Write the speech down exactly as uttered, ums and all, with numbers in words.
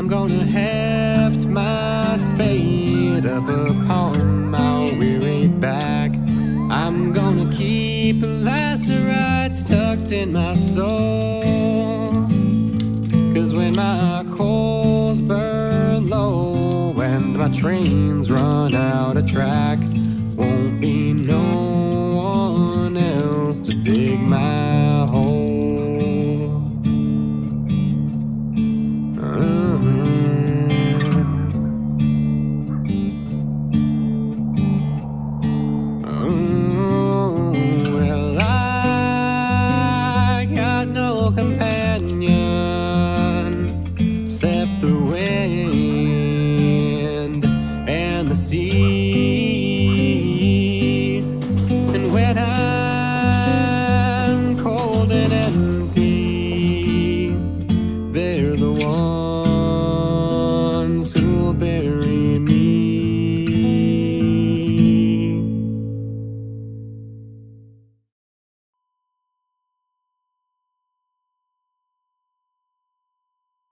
I'm gonna heft my spade up upon my wearied back. I'm gonna keep lacerates tucked in my soul, 'cause when my coals burn low and my trains run out of track,